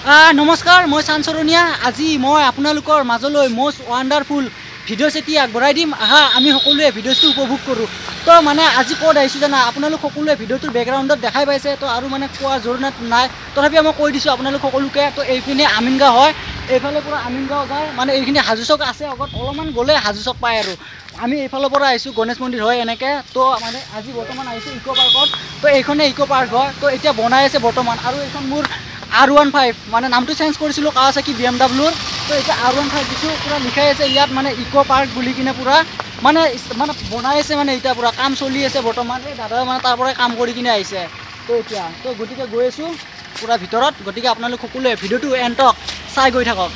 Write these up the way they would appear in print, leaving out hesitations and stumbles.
নমস্কাৰ মই চানচৰণীয়া আজি মই আপোনালোকৰ মাজলৈ মোষ্ট ওয়ান্ডাৰফুল ভিডিঅ' এটি আগবঢ়াই দিম আহা আমি সকলোৱে ভিডিঅ'টো উপভোগ কৰোঁ তো মানে আজি ক'ত আহিছোঁ জানা আপোনালোক সকলোৱে ভিডিঅ'টোৰ বেকগ্ৰাউণ্ডত দেখাই পাইছে তো আৰু মানে কোৱা জৰুৰত নাই তথাপি মই কৈ দিছোঁ আপোনালোক সকলোকে তো এইপিনে আমিনগাঁও হয় এইফালে পৰা আমিনগাঁও যায় মানে এইখিনি হাজো চক আছে আগত অলপমান গ'লে হাজো চক পায় আৰু আমি এইফালৰ পৰা আহিছোঁ গণেশ মন্দিৰ হয় এনেকৈ তো মানে আজি বৰ্তমান আহিছোঁ ইক' পাৰ্কত তো এইখনে ইক' পাৰ্ক হয় তো এতিয়া বনাই আছে বৰ্তমান আৰু এইখন মোৰ R15 মানে নামটো চেঞ্জ কৰিছিলোঁ কাৱাছাকি BMW তো এতিয়া R15 দিছোঁ পুৰা লিখাই আছে ইয়াত মানে ইক' পাৰ্ক বুলি কিনে পুৰা মানে বনাই আছে মানে এতিয়া পুৰা কাম চলি আছে বৰ্তমান এই দাদা মানে তাৰ পৰাই কাম কৰি কিনে আহিছে তো এতিয়া তো গতিকে গৈ আছোঁ পুৰা ভিতৰত গতিকে আপোনালোক সকলোৱে ভিডিঅ'টো এণ্টক চাই গৈ থাকক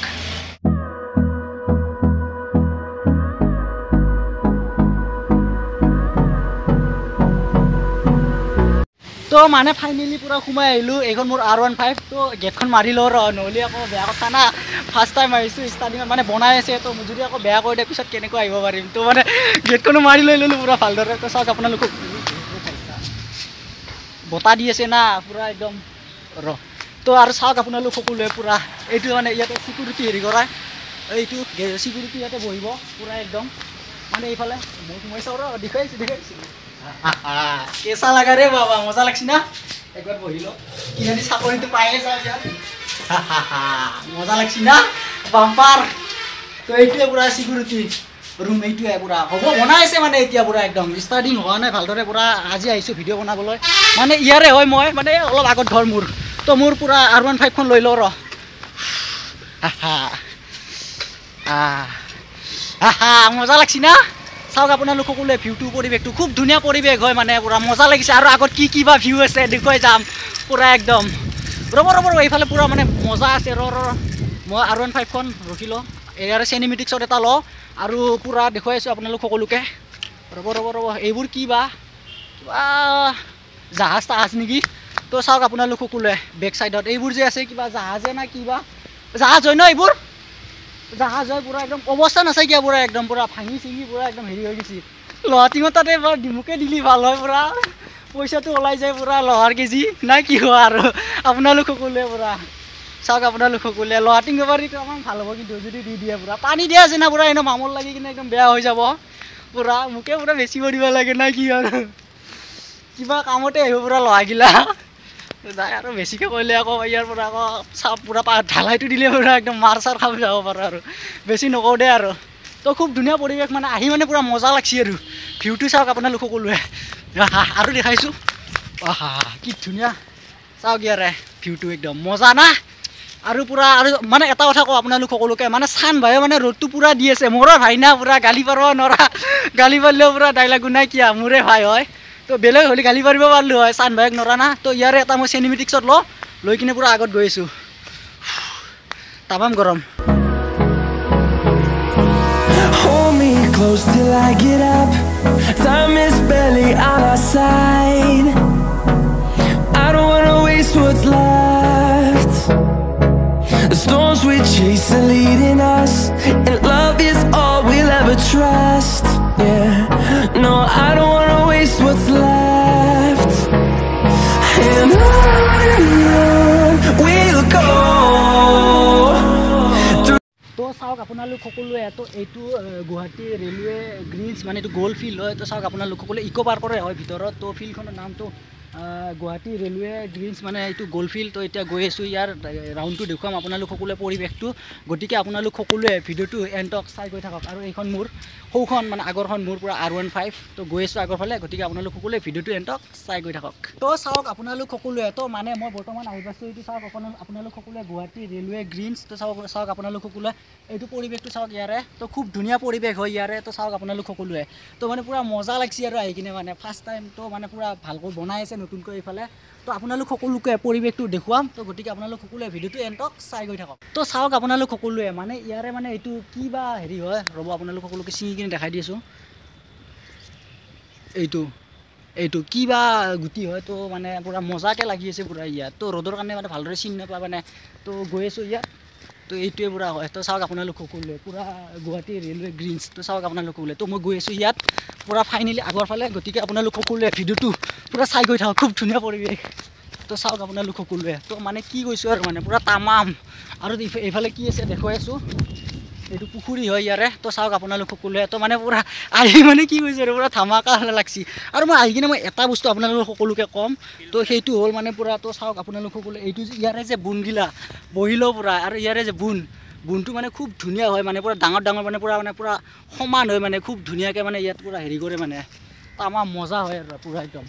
তো মানে ফাইনেলি পুৰা সোমাই আহিলোঁ এইখন মোৰ R15 তো গেটখন মাৰি লওঁ নহ'লে আকৌ বেয়া কথা না ফাৰ্ষ্ট টাইম আহিছোঁ ষ্টাৰ্টিঙত মানে বনাই আছে তো যদি আকৌ বেয়া কৰি দিয়ে পিছত কেনেকৈ আহিব পাৰিম তো মানে গেটখনো মাৰি লৈ ল'লোঁ পুৰা ভালদৰে তো চাওক আপোনালোক বতাহ দি আছে না পুৰা একদম তো আৰু চাওক আপোনালোক সকলোৱে পুৰা এইটো মানে ইয়াতে চিকিউৰিটি হেৰি কৰা এইটো চিকিউৰিটি ইয়াতে বহিব পুৰা একদম মানে এইফালে মই সোমাইছোঁ দেখুৱাইছোঁ কেঁচা লাগা রে বাবা মজা লাগছি না একবার বহিল কিজানি চাকরিটো পাইয়ে যাও ইয়াত মজা লাগছি না বাম্পার তো এইটোৱে পুৰা সিকিউৰিটি ৰুম এইটোৱে পুৰা হ'ব বনাই আছে মানে এতিয়া পুৰা একদম ষ্টাৰ্টিং হোৱা নাই ভালদৰে পুৰা আজি আহিছোঁ ভিডিঅ' বনাবলৈ মানে ইয়াৰে হয় মই মানে অলপ আগত ঘৰ মোৰ তো মোৰ পুৰা R15 খন লৈ লওঁ মজা লাগছি না চাওক আপোনালোক সকলোৱে ভিউটো পৰিৱেশটো খুব ধুনীয়া পৰিৱেশ হয় মানে পুৰা মজা লাগিছে আৰু আগত কি বা ভিউ আছে দেখুৱাই যাম পুৰা একদম ৰ'ব এইফালে পুৰা মানে মজা আছে মই R15 খন ৰখি লওঁ ইয়াৰ চিনেমেটিক্সত এটা লওঁ আৰু পুৰা দেখুৱাই আছোঁ আপোনালোক সকলোকে ৰ'ব এইবোৰ কি বা কিবা জাহাজ নেকি তো চাওক আপোনালোক সকলোৱে বেক চাইডত এইবোৰ যে আছে কিবা জাহাজে না কিবা জাহাজ হয় ন এইবোৰ জাহাজ হয় পুৰা একদম অৱস্থা নাচাইকিয়া পুৰা একদম পুৰা ভাঙি চিঙি পুৰা একদম হেৰি হৈ গৈছে লহাটিঙত তাতে এবাৰ ডিমুকে দিলি ভাল হয় পুৰা পইচাটো ওলাই যায় পুৰা লহাৰ কেজি নাই কি হয় আৰু আপোনালোক সকলোৱে পুৰা চাওক আপোনালোক সকলোৱে লহাটিং বেপাৰীটো আমাৰ ভাল হ'ব কিন্তু যদি দি দিয়ে পুৰা পানী দিয়া আছে না পুৰা এনেও মামল লাগি কিনে একদম বেয়া হৈ যাব পুৰা মোকে পুৰা বেছি কৰিব লাগে নাই কি আৰু কিবা কামতে আহিব পুৰা লহাগিলা যায় আৰু বেছিকৈ কৰিলে আকৌ ইয়াৰ পৰা আকৌ চাপ পুৰা ঢালাইটো দিলে পুৰা একদম মাৰ চাৰ খাব যাব পাৰোঁ আৰু বেছি নকওঁ দে আৰু তো খুব ধুনীয়া পৰিৱেশ মানে আহি মানে পুৰা মজা লাগছি আৰু ভিউটো চাওক আপোনালোক সকলোৱে আৰু দেখাইছোঁ কি ধুনীয়া চাওক ইয়াৰে ভিউটো একদম মজা না আৰু পুৰা আৰু মানে এটা কথা কওঁ আপোনালোক সকলোকে মানে চান ভাই মানে ৰ'দটো পুৰা দি আছে মোৰো ভাই না পুৰা গালি পাৰিব নৰা গালি পাৰিলেও পুৰা ডাইলাগো নাই কিয়া মোৰে ভাই হয় তো বেলেগ হ'লে গালি পাৰিব পাৰিলোঁ হয় চান ভাইক নৰা না তো ইয়াৰে এটা মই চিনেমেটিক্সত লৈ কিনে পুৰা আগত গৈ আছোঁ তামাম গৰম Hold me close till I get up. Time is barely on our side. I don't wanna waste what's left. The storms we chase are leading us, and love is all we'll ever trust. Yeah, no, I don't wanna waste what's left. And on we'll go. তো চাওক আপোনালোক সকলোৱে তো এইটো Guwahati railway Greens মানে এইটো গ'ল field হয় তো চাওক আপোনালোক সকলোৱে ইক' পাৰ্কৰে হয় ভিতৰত তো ফিল্ডখনৰ নামটো গুৱাহাটী ৰেলৱে গ্ৰীণছ মানে এইটো গ'ল ফিল্ড তো এতিয়া গৈ আছোঁ ইয়াৰ ৰাউণ্ডটো দেখুৱাম আপোনালোক সকলোৱে পৰিৱেশটো গতিকে আপোনালোক সকলোৱে ভিডিঅ'টো এণ্টক চাই গৈ থাকক আৰু এইখন মোৰ সৌখন মানে আগৰখন মোৰ পুৰা R15 তো গৈ আছোঁ আগৰ ফালে গতিকে আপোনালোক সকলোৱে ভিডিঅ'টো এণ্টক চাই গৈ থাকক তো চাওক আপোনালোক সকলোৱে তো মানে মই বৰ্তমান আহি পাইছোঁ এইটো চাওক আপোনালোক সকলোৱে গুৱাহাটী ৰেলৱে গ্ৰীণছ তো চাওক আপোনালোক সকলোৱে এইটো পৰিৱেশটো চাওক ইয়াৰে তো খুব ধুনীয়া পৰিৱেশ হয় ইয়াৰে তো চাওক আপোনালোক সকলোৱে তো মানে পুৰা মজা লাগছি আৰু আহি কিনে মানে ফাৰ্ষ্ট টাইম তো মানে পুৰা ভালকৈ বনাই আছে নতুনকৈ এইফালে তো আপোনালোক সকলোকে পৰিৱেশটো দেখুৱাম তো গতিকে আপোনালোক সকলোৱে ভিডিঅ'টো এণ্টক চাই গৈ থাকক তো চাওক আপোনালোক সকলোৱে মানে ইয়াৰে মানে এইটো কি বা হেৰি হয় ৰ'ব আপোনালোক সকলোকে ছিঙি কিনে দেখাই দি আছোঁ এইটো কি বা গুটি হয় তো মানে পুৰা মজাকৈ লাগি আছে পুৰা ইয়াত তো ৰ'দৰ কাৰণে মানে ভালদৰে চিনি নাপায় মানে তো গৈ আছোঁ ইয়াত তো এইটোৱে পুৰা হয় তো চাওক আপোনালোক সকলোৱে পুৰা গুৱাহাটী ৰেলৱে গ্ৰীণছ তো চাওক আপোনালোক সকলোৱে তো মই গৈ আছোঁ ইয়াত পুৰা ফাইনেলি আগৰ ফালে গতিকে আপোনালোক সকলোৱে ভিডিঅ'টো পুৰা চাই গৈ থাকক খুব ধুনীয়া পৰিৱেশ তো তো চাওক আপোনালোক সকলোৱে তো মানে কি কৈছোঁ আৰু মানে পূৰা তামাম আৰু এইফালে কি আছে দেখুৱাই আছোঁ এইটো পুখুৰী হয় ইয়াৰে তো চাওক আপোনালোক সকলোৱে তো মানে পূৰা আহি মানে কি কৈছে আৰু পূৰা ধামাকা লাগছি আৰু মই আহি কিনে মই এটা বস্তু আপোনালোক সকলোকে ক'ম তো সেইটো হ'ল মানে পূৰা তো চাওক আপোনালোক সকলোৱে এইটো ইয়াৰে যে বুনগিলা বহিলেও পূৰা আৰু ইয়াৰে যে বুনটো মানে খুব ধুনীয়া হয় মানে পূৰা ডাঙৰ মানে পূৰা সমান হয় মানে খুব ধুনীয়াকৈ মানে ইয়াত পূৰা হেৰি কৰে মানে আমাৰ মজা হয় আৰু পূৰা একদম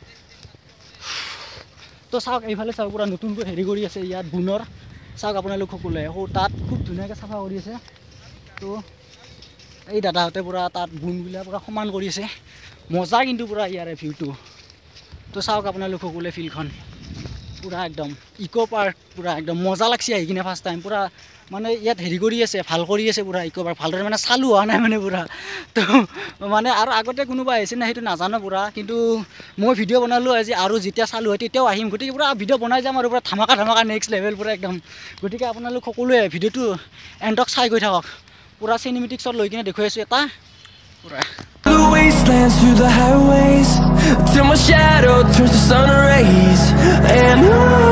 তো চাওক এইফালে চাওক পূৰা নতুনকৈ হেৰি কৰি আছে ইয়াত বুনৰ চাওক আপোনালোক সকলোৱে তাত খুব ধুনীয়াকৈ চাফা কৰি আছে তো এই দাদাহঁতে পূৰা তাত বুনবিলাক পূৰা সমান কৰি আছে মজা কিন্তু পূৰা ইয়াৰে ভিউটো তো চাওক আপোনালোক সকলোৱে ফিল্ডখন পূৰা একদম ইক' পাৰ্ক পূৰা একদম মজা লাগছে আহি কিনে ফাৰ্ষ্ট টাইম পূৰা মানে ইয়াত হেৰি কৰি আছে ভাল কৰি আছে পূৰা ইক' পাৰ্ক ভালদৰে মানে চালু হোৱা নাই মানে পূৰা তো মানে আৰু আগতে কোনোবা আহিছে না সেইটো নাজানো পূৰা কিন্তু মই ভিডিঅ' বনালোঁ আজি আৰু যেতিয়া চালু হয় তেতিয়াও আহিম গতিকে পূৰা ভিডিঅ' বনাই যাম আৰু পূৰা ধামাকা নেক্সট লেভেল পূৰা একদম গতিকে আপোনালোক সকলোৱে ভিডিঅ'টো এণ্ডক চাই গৈ থাকক পূৰা চিনেমেটিক্সত লৈ কিনে দেখুৱাই আছোঁ এটা পূৰা The wastelands through the highways till my shadow turns to sun rays and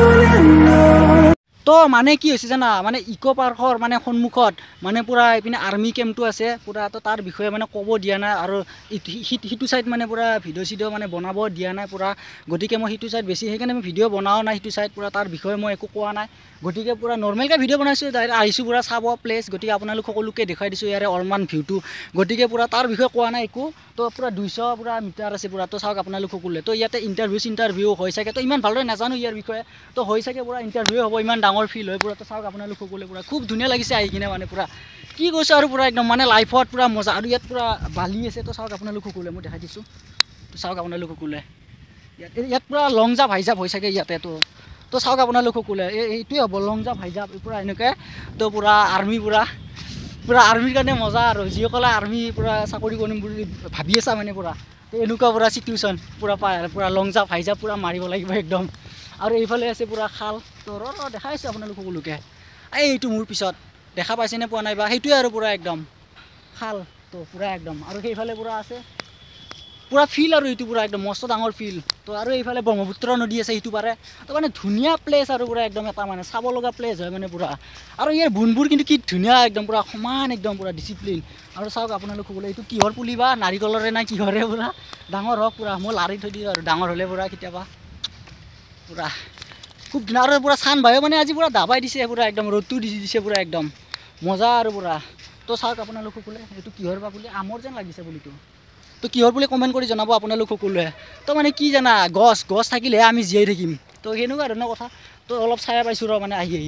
on. তো মানে কি হৈছে জানা মানে ইক' পাৰ্কৰ মানে সন্মুখত মানে পূৰা এইপিনে আৰ্মি কেম্পটো আছে পূৰা তো তাৰ বিষয়ে মানে ক'ব দিয়া নাই আৰু সিটো ছাইড মানে পূৰা ভিডিঅ' মানে বনাব দিয়া নাই পূৰা গতিকে মই সিটো ছাইড বেছি সেইকাৰণে মই ভিডিঅ' বনাও নাই সিটো ছাইড পূৰা তাৰ বিষয়ে মই একো কোৱা নাই গতিকে পূৰা নৰ্মেলকৈ ভিডিঅ' বনাইছোঁ আহিছোঁ পূৰা চাব প্লেচ গতিকে আপোনালোক সকলোকে দেখুৱাই দিছোঁ ইয়াৰে অলমান ভিউটো গতিকে পূৰা তাৰ বিষয়ে কোৱা নাই একো তো পূৰা 200 পূৰা মিটাৰ আছে পূৰা তো চাওক আপোনালোক সকলোৱে তো ইয়াতে ইণ্টাৰভিউ হয় চাগে তো ইমান ভালদৰে নাজানো ইয়াৰ বিষয়ে তো হৈ চাগে পূৰা ইণ্টাৰভিউ হ'ব ইমান ডাঙৰ ফিল্ড হয় পূৰা তো চাওক আপোনালোক সকলোৱে পূৰা খুব ধুনীয়া লাগিছে আহি কিনে মানে পূৰা কি কৈছোঁ আৰু পূৰা একদম মানে লাইফত পূৰা মজা আৰু ইয়াত পূৰা বালি আছে তো চাওক আপোনালোক সকলোৱে মই দেখাই দিছোঁ তো চাওক আপোনালোক সকলোৱে ইয়াত পূৰা লং জাপ হাই জাপ হৈ চাগে ইয়াতে তো চাওক আপোনালোক সকলোৱে এইটোৱে হ'ব লং জাপ হাই জাপ পূৰা এনেকৈ তো পূৰা আৰ্মি পূৰা আৰ্মিৰ কাৰণে মজা আৰু যিসকলে আৰ্মি পূৰা চাকৰি কৰিম বুলি ভাবি আছা মানে পূৰা তো এনেকুৱা পূৰা চিটুৱেশ্যন পূৰা পায় পূৰা লং জাপ হাই জাপ পূৰা মাৰিব লাগিব একদম আৰু এইফালে আছে পূৰা খাল তো দেখাইছোঁ আপোনালোক সকলোকে এইটো মোৰ পিছত দেখা পাইছেনে পোৱা নাই বা সেইটোৱে আৰু পূৰা একদম খাল তো পূৰা একদম আৰু সেইফালে পূৰা আছে পূৰা ফিল্ড আৰু এইটো পূৰা একদম মস্ত ডাঙৰ ফিল্ড তো আৰু এইফালে ব্ৰহ্মপুত্ৰ নদী আছে সেইটো পাৰে তো মানে ধুনীয়া প্লেচ আৰু পূৰা একদম এটা মানে চাব লগা প্লেচ হয় মানে পূৰা আৰু ইয়াৰ বুনবোৰ কিন্তু কি ধুনীয়া একদম পূৰা সমান একদম পূৰা ডিচিপ্লিন আৰু চাওক আপোনালোক সকলোৱে এইটো কিহৰ পুলি বা নাৰিকলৰে নাই কিহৰে পূৰা ডাঙৰ হওক পূৰা মই লাৰি থৈ দিওঁ আৰু ডাঙৰ হ'লে পূৰা কেতিয়াবা পূৰা খুব ধুনীয়া আৰু পূৰা চান ভাইও মানে আজি পূৰা দাবাই দিছে পূৰা একদম ৰ'দটো দিছে পূৰা একদম মজা আৰু পূৰা তো চাওক আপোনালোক সকলোৱে এইটো কিহৰ বা পুলি আমৰ যেন লাগিছে পুলিটো তো কিহৰ বুলি কমেণ্ট কৰি জনাব আপোনালোক সকলোৱে তো মানে কি জানা গছ থাকিলেহে আমি জীয়াই থাকিম তো সেনেকুৱা ধৰণৰ কথা তো অলপ চাই পাইছোঁ ৰ মানে আহি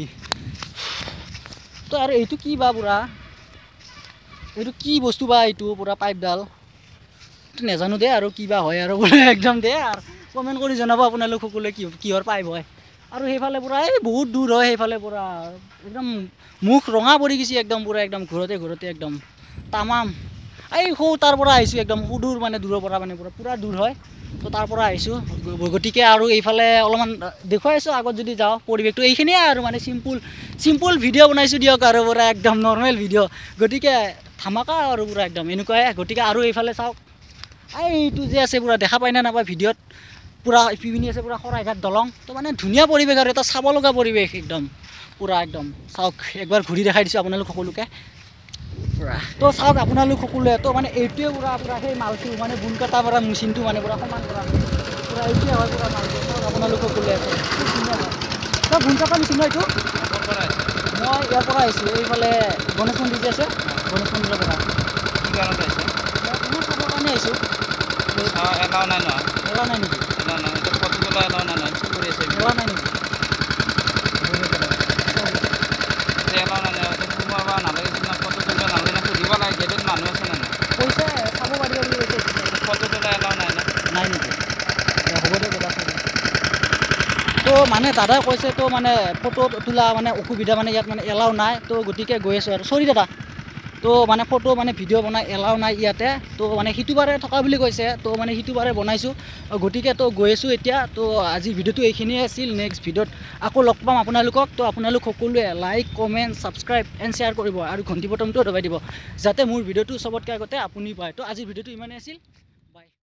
তো আৰু এইটো কি বা পূৰা এইটো কি বস্তু বা এইটো পূৰা পাইপডাল নাজানো দে আৰু কি বা হয় আৰু বোলে একদম দে আৰু কমেণ্ট কৰি জনাব আপোনালোক সকলোৱে কিহৰ পাইপ হয় আৰু সেইফালে পূৰা এই বহুত দূৰ হয় সেইফালে পূৰা একদম মুখ ৰঙা পৰি গৈছে একদম পূৰা একদম ঘূৰতে একদম তামাম এই তাৰ পৰা আহিছোঁ একদম সুদূৰ মানে দূৰৰ পৰা মানে পূৰা দূৰ হয় তো তাৰ পৰা আহিছোঁ গতিকে আৰু এইফালে অলপমান দেখুৱাই আছোঁ আগত যদি যাওঁ পৰিৱেশটো এইখিনিয়ে আৰু মানে চিম্পুল ভিডিঅ' বনাইছোঁ দিয়ক আৰু পূৰা একদম নৰ্মেল ভিডিঅ' গতিকে ধামাকা আৰু পূৰা একদম এনেকুৱাই গতিকে আৰু এইফালে চাওক এইটো যে আছে পূৰা দেখা পাই নে নাপায় ভিডিঅ'ত পূৰা পিপিনি আছে পূৰা শৰাইঘাট দলং তো মানে ধুনীয়া পৰিৱেশ আৰু এটা চাব লগা পৰিৱেশ একদম পূৰা একদম চাওক একবাৰ ঘূৰি দেখাই দিছোঁ আপোনালোক সকলোকে পূৰা তো চাওক আপোনালোক সকলোৱে তো মানে এইটোৱে পূৰা সেই মালটো মানে বুন কটা পৰা মেচিনটো মানে পূৰা সমান কৰা পূৰা এইটোৱে হয় পূৰা মালটো চাওক আপোনালোক সকলোৱে খুব ধুনীয়া হয় তো বুন কটা মেচিন ন এইটো মই ইয়াৰ পৰা আহিছোঁ এইফালে গণেশ মন্দিৰ যে আছে গণেশ মন্দিৰৰ পৰা চাবৰ কাৰণে আহিছোঁ এলাও নাই নেকি এলাও নাই নেকি পইচা চাব পাৰিব বুলি কৈছে ফটো তোলা এলাও নাই নেকি হ'ব দে দাদা তো মানে দাদাই কৈছে তো মানে ফটো তোলা মানে অসুবিধা মানে ইয়াত মানে এলাও নাই তো গতিকে গৈ আছোঁ আৰু চৰি দাদা তো মানে ফটো মানে ভিডিঅ' বনাই এলাও নাই ইয়াতে তো মানে সিটো বাৰে থকা বুলি কৈছে তো মানে সিটো বাৰে বনাইছোঁ গতিকে তো গৈ আছোঁ এতিয়া তো আজি ভিডিঅ'টো এইখিনিয়ে আছিল নেক্সট ভিডিঅ'ত আকৌ লগ পাম আপোনালোকক তো আপোনালোক সকলোৱে like comment subscribe and share কৰিব আৰু ঘণ্টি বটনটো দবাই দিব যাতে মোৰ ভিডিঅ'টো চবতকৈ আগতে আপুনি পায় তো আজিৰ ভিডিঅ'টো ইমানেই আছিল